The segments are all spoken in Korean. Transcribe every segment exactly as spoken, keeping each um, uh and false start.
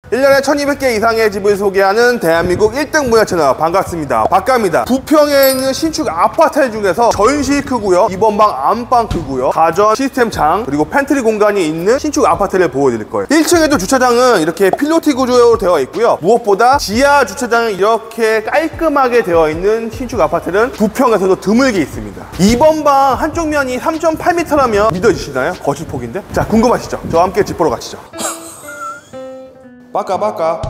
일 년에 천이백 개 이상의 집을 소개하는 대한민국 일 등 문화 채널 반갑습니다. 박가입니다. 부평에 있는 신축 아파트 중에서 전시 크고요, 이번 방 안방 크고요, 가전 시스템 장 그리고 팬트리 공간이 있는 신축 아파트를 보여드릴 거예요. 일 층에도 주차장은 이렇게 필로티 구조로 되어 있고요, 무엇보다 지하 주차장이 이렇게 깔끔하게 되어 있는 신축 아파트는 부평에서도 드물게 있습니다. 이번 방 한쪽 면이 삼 점 팔 미터라면 믿어지시나요? 거실 폭인데? 자, 궁금하시죠? 저와 함께 집 보러 가시죠. 빠까빠까.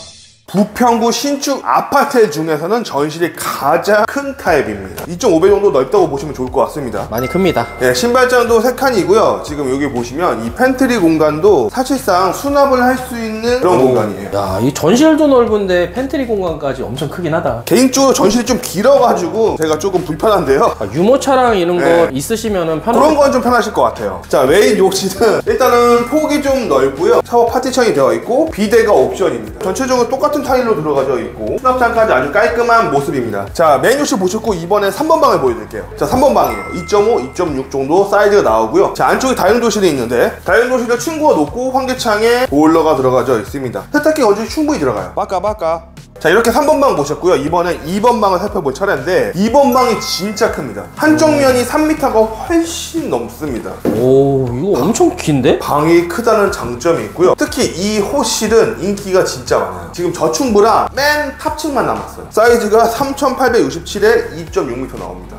부평구 신축 아파트 중에서는 전실이 가장 큰 타입입니다. 이 점 오 배 정도 넓다고 보시면 좋을 것 같습니다. 많이 큽니다. 예, 신발장도 세 칸이고요. 지금 여기 보시면 이 팬트리 공간도 사실상 수납을 할 수 있는 그런 오, 공간이에요. 야, 이 전실도 넓은데 팬트리 공간까지 엄청 크긴 하다. 개인적으로 전실이 좀 길어가지고 제가 조금 불편한데요. 아, 유모차랑 이런 거 네. 있으시면은 편하게. 그런 건 좀 편하실 것 같아요. 자, 메인 욕실은 일단은 폭이 좀 넓고요, 샤워 파티션이 되어 있고 비데가 옵션입니다. 전체적으로 똑같은 타일로 들어가져 있고 수납장까지 아주 깔끔한 모습입니다. 자, 메인 욕실 보셨고 이번에 삼 번 방을 보여드릴게요. 자, 삼 번 방이에요. 이 점 오, 이 점 육 정도 사이즈가 나오고요. 자, 안쪽에 다용도실이 있는데 다용도실을 층고가 높고 환기창에 보일러가 들어가져 있습니다. 세탁기 언제 충분히 들어가요. 빠까빠까. 자, 이렇게 삼 번 방 보셨고요. 이번엔 이 번 방을 살펴볼 차례인데 이 번 방이 진짜 큽니다. 한쪽 면이 삼 미터가 훨씬 넘습니다. 오, 이거 엄청 긴데? 방이 크다는 장점이 있고요. 특히 이 호실은 인기가 진짜 많아요. 지금 저층부랑 맨 탑층만 남았어요. 사이즈가 삼천팔백육십칠에 이 점 육 미터 나옵니다.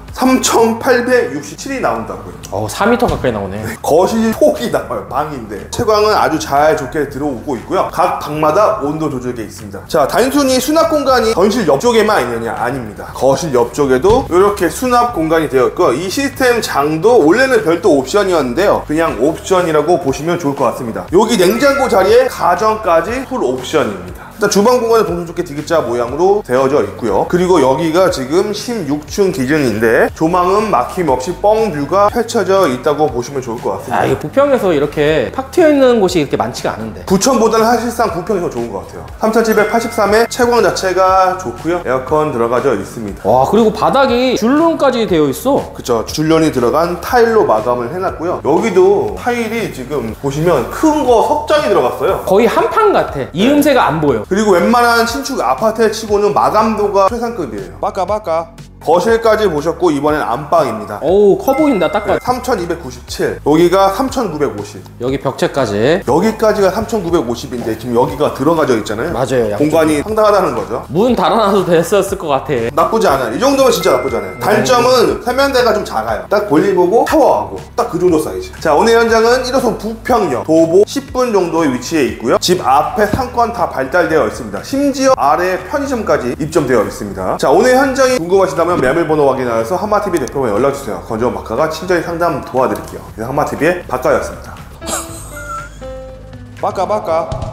삼천팔백육십칠이 나온다고요. 어, 사 미터 가까이 나오네. 거실 폭이 나와요. 방인데 채광은 아주 잘 좋게 들어오고 있고요. 각 방마다 온도 조절이 있습니다. 자, 단순히 수납 공간이 전실 옆쪽에만 있느냐? 아닙니다. 거실 옆쪽에도 이렇게 수납 공간이 되어 있고, 이 시스템 장도 원래는 별도 옵션이었는데요, 그냥 옵션이라고 보시면 좋을 것 같습니다. 여기 냉장고 자리에 가전까지 풀 옵션입니다. 일단 주방 공간은 동전조끼 디귿자 모양으로 되어져 있고요. 그리고 여기가 지금 십육 층 기준인데 조망은 막힘없이 뻥뷰가 펼쳐져 있다고 보시면 좋을 것 같습니다. 아, 이게 부평에서 이렇게 팍 트여 있는 곳이 이렇게 많지가 않은데. 부천보다는 사실상 부평이 더 좋은 것 같아요. 삼천칠백팔십삼에 채광 자체가 좋고요, 에어컨 들어가져 있습니다. 와, 그리고 바닥이 줄눈까지 되어 있어. 그쵸, 줄련이 들어간 타일로 마감을 해놨고요. 여기도 타일이 지금 보시면 큰 거 석장이 들어갔어요. 거의 한판 같아. 이음새가 안 보여. 그리고 웬만한 신축 아파트 치고는 마감도가 최상급이에요. 빠까빠까. 거실까지 보셨고 이번엔 안방입니다. 어우, 커 보인다. 딱 봐. 삼천이백구십칠, 여기가 삼천구백오십, 여기 벽체까지. 여기까지가 삼천구백오십인데 지금 여기가 들어가져 있잖아요. 맞아요. 양쪽이. 공간이 상당하다는 거죠. 문 달아놔도 됐었을 것 같아. 나쁘지 않아요. 이 정도면 진짜 나쁘지 않아요. 단점은 세면대가 좀 작아요. 딱 볼일 보고 샤워하고 딱 그 정도 사이즈. 자, 오늘 현장은 일 호선 부평역 도보 십 분 정도의 위치에 있고요. 집 앞에 상권 다 발달되어 있습니다. 심지어 아래 편의점까지 입점되어 있습니다. 자, 오늘 현장이 궁금하시다면 매물번호 확인하여서 한마티비 대표만 연락주세요. 건조한 박가가 친절히 상담 도와드릴게요. 한마티비의 박가였습니다. 빠까빠까.